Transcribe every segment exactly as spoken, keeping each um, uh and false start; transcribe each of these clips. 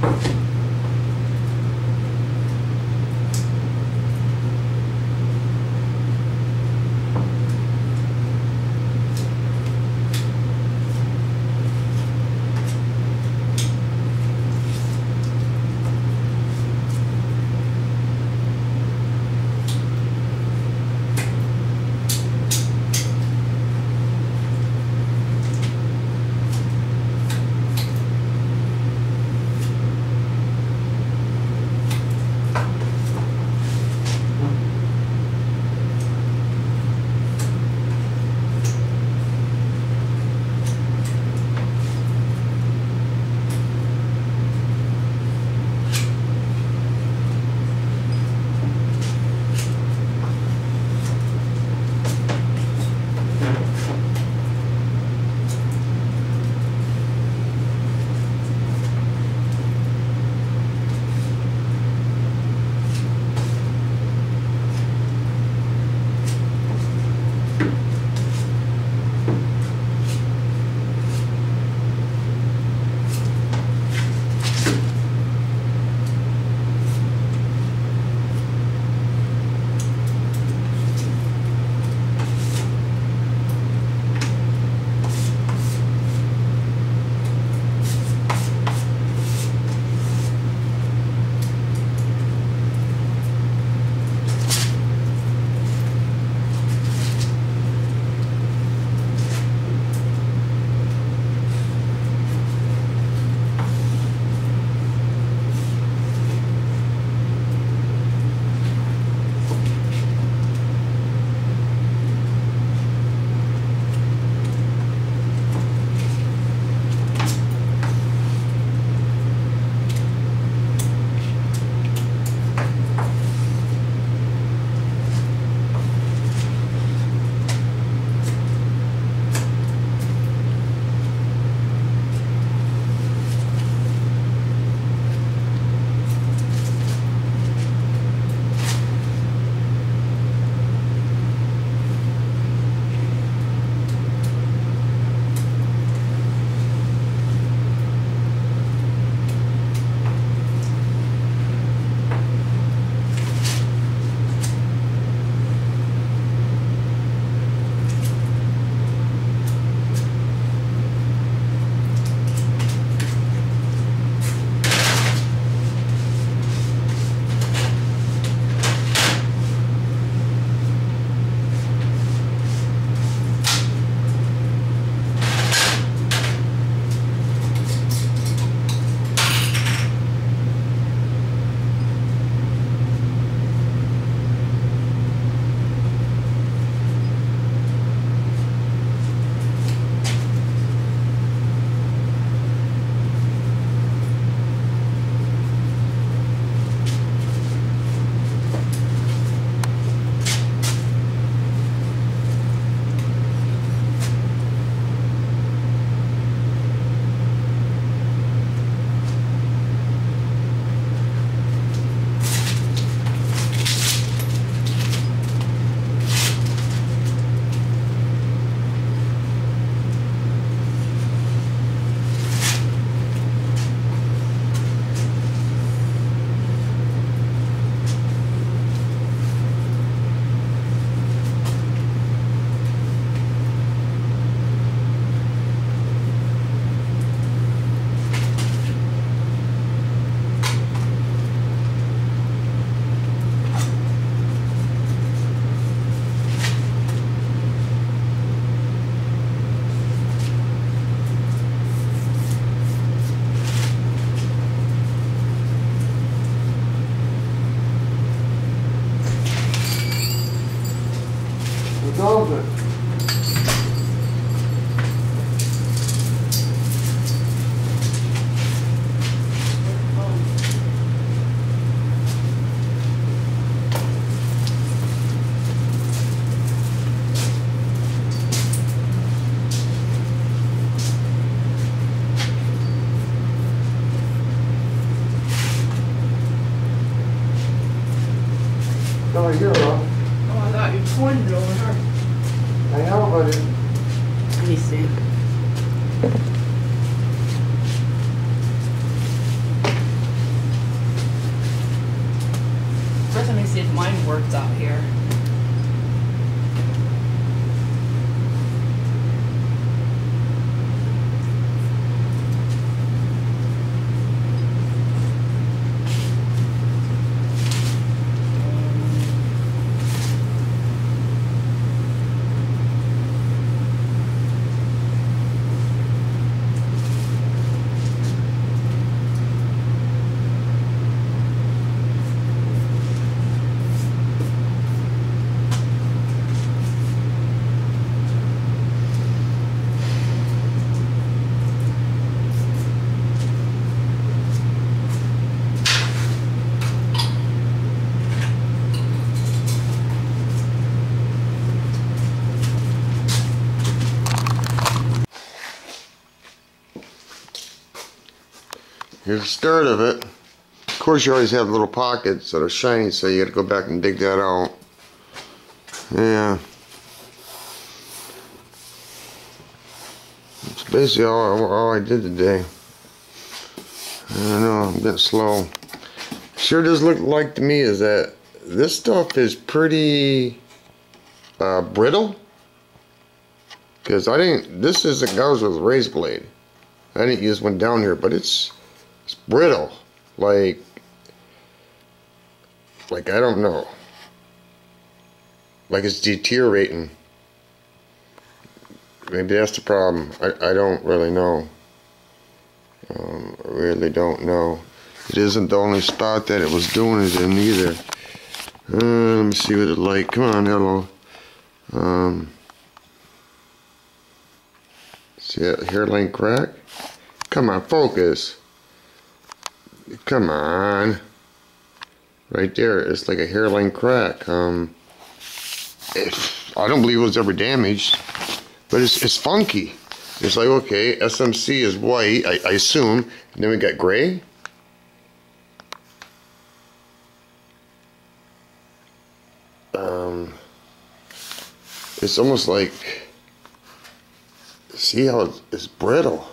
Dobra. How are you, Rob? Oh, I thought you pointed over her. I know, but it, Let me see. see if mine works out here. Here's the start of it. Of course, you always have little pockets that are shiny, so you got to go back and dig that out. Yeah. That's basically all, all I did today. I don't know, I'm getting slow. Sure does look like to me is that this stuff is pretty uh, brittle. Because I didn't, this isn't goes with a razor blade. I didn't use one down here, but it's it's brittle. Like, like I don't know. Like it's deteriorating. Maybe that's the problem. I, I don't really know. Um, I really don't know. It isn't the only spot that it was doing it in either. Uh, let me see what it's like. Come on, hello. Um, see that hairline crack? Come on, focus. Come on. Right there, it's like a hairline crack. Um, if, I don't believe it was ever damaged, but it's, it's funky. It's like, okay, S M C is white, I, I assume, and then we got gray. Um, it's almost like, see how it's, it's brittle.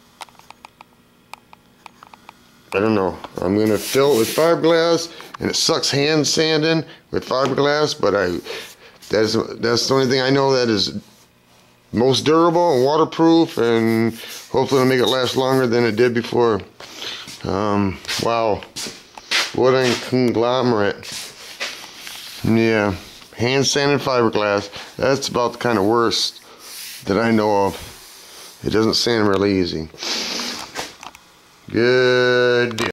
I don't know. I'm gonna fill it with fiberglass, and it sucks hand sanding with fiberglass, but I that's that's the only thing I know that is most durable and waterproof, and hopefully it'll make it last longer than it did before. Um, wow, what a conglomerate. Yeah, hand sanded fiberglass. That's about the kind of worst that I know of. It doesn't sand really easy. Good deal.